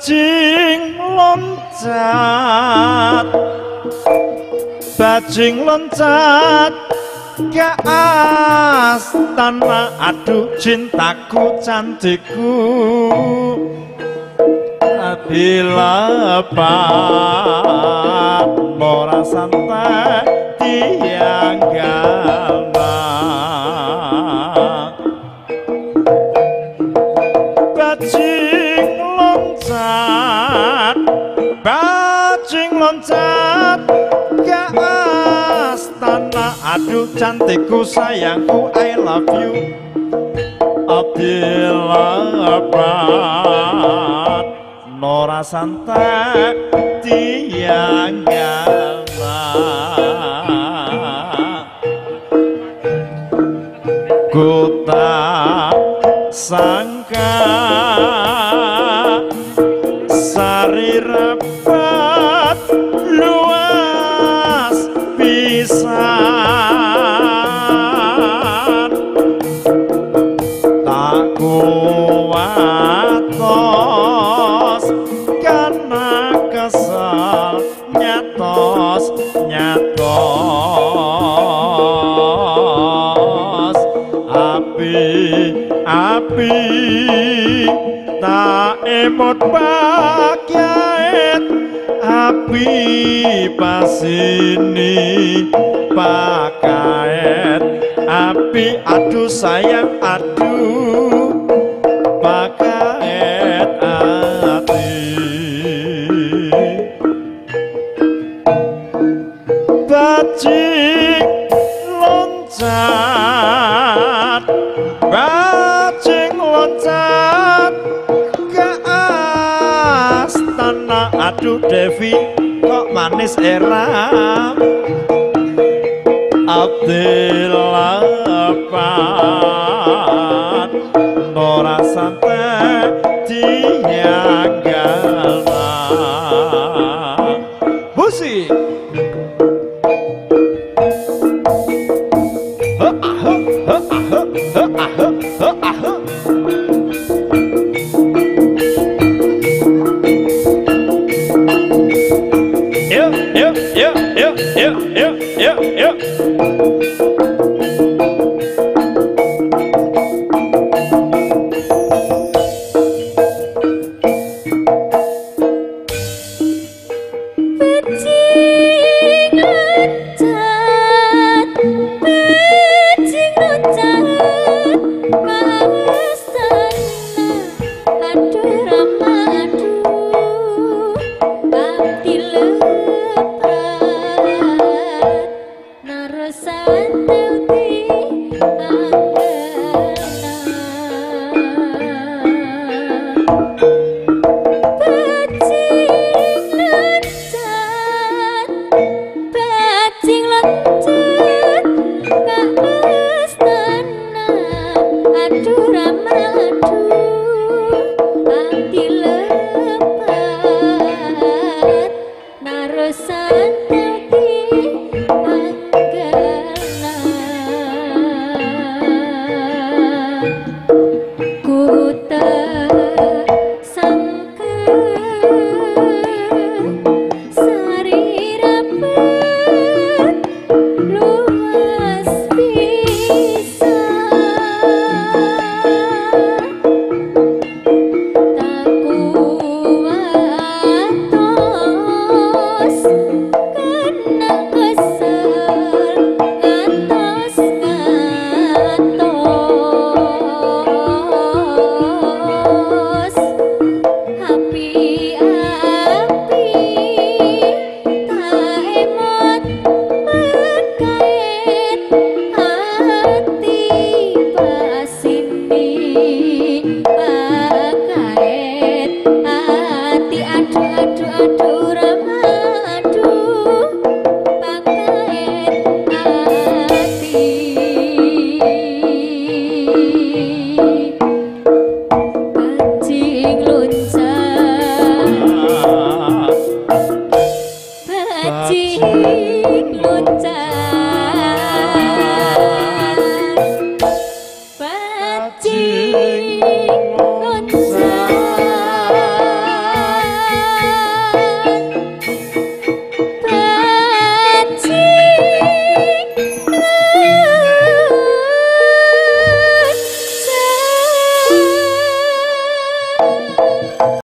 bajing loncat ke astana, aduh cintaku cantikku bila lepat ora santai tiang gama. Bajing loncat ke astana, aduh cantikku sayangku I love you. Bila lepat nora santai tiang gama. Ku tak sangka sari rapat luas pisan, tak kuat tos karena kesal nyatos api tak emot pakyait api pasini pakait api aduh sayang aduh pakait hati. Bajing loncat ke astana, aduh Devi kok manis eram. Abdil lepat nora santai tiang gama. Musik bajing loncat